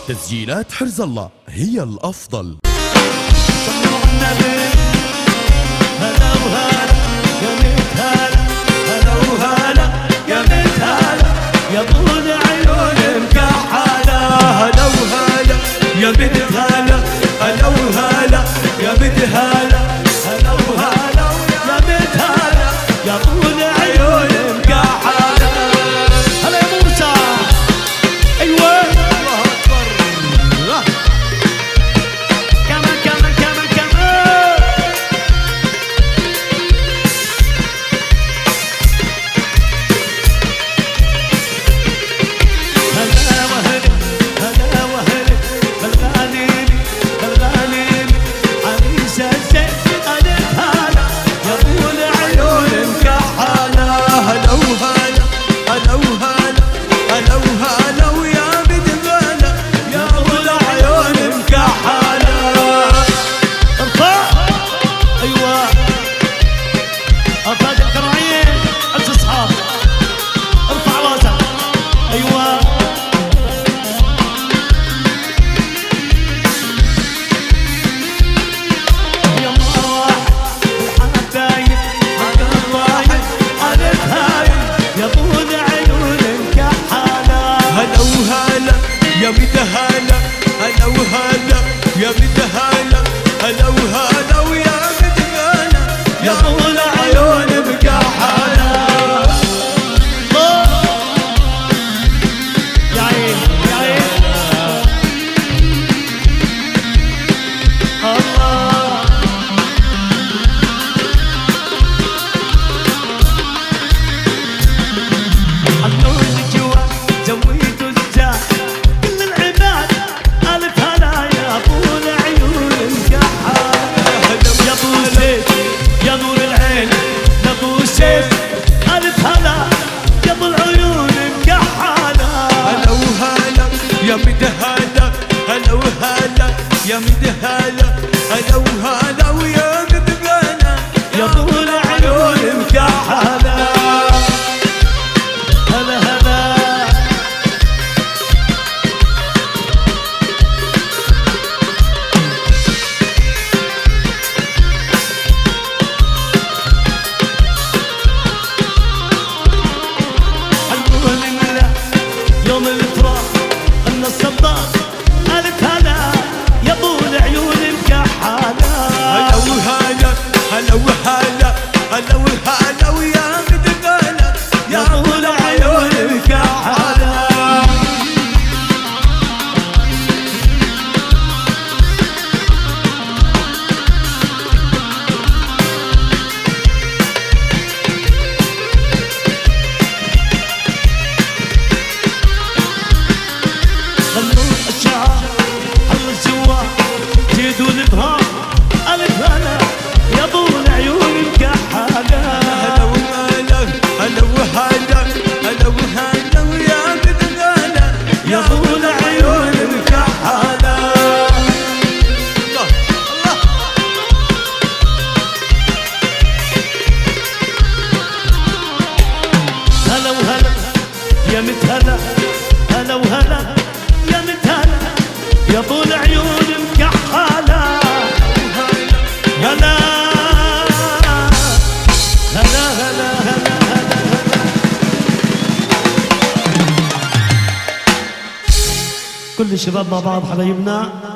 تسجيلات حرز الله هي الأفضل. صلوا على النبي. هلا وهلا يا ميت هلا، هلا وهلا يا ميت هلا، يا طول عيون مكحلة. هلا وهلا يا ميت هلا، هلا وهلا يا ميت هلا، هلا وهلا يا ميت هلا، يا طول عيون مكحلة. هلا يا موسى. ايوه الله اكبر. كمان كمان كمان كمان. هلا وهلا هلا وهلا بالغاليني بالغاليني عريس الزين ألف هلا، يا طول عيون مكحلة. هلا وهلا هلا وهلا هلا وهلا ويا بدغالة، يا طول عيون مكحلة. ارفع. ايوه افاد القراعين عز اصحابي. ارفع راسك. ايوه يا واحد الحبايب عقل واحد ألف هايل، يا طول عيون مكحلة. هلا وهلا يا مدهالة، هلا وهلا يا مدهالة، هلا وهلا ويا مدهالة، يا طول عيون مكحلة. يا عين يا عين الله. حطوا الجوا زويتوا الزاد، كل العباد ألف هلا، يا طول عيون مكحلة. يا ابو سيف يا نور العين، يا ابو سيف ألف هلا، يا ابو العيون مكحلة. هلا وهلا يا مدهالة، هلا وهلا يا مدهالة، هلا وهلا ويا مدغالة، يا طول عيون مكحلة. هلا هلا حلوة لله يوم الفراق ان الصباح ألف هلا، يا طول عيون مكحلة. هلا وهلا هلا وهلا هلا وهلا ويا مدغالة، يا طول عيون مكحلة. خلوا الشعر حل الزوار زيدوا الابهام ألف هلا، يا طول عيون مكحلة. هلا وهلا هلا وهلا هلا وهلا ويا مدغالة، يا طول عيون مكحلة. الله الله. هلا وهلا يا متهلا، هلا وهلا يا متهلا، يا طول عيون مكحلة. هلا هلا هلا هلا هلا. كل الشباب مع بعض حبايبنا.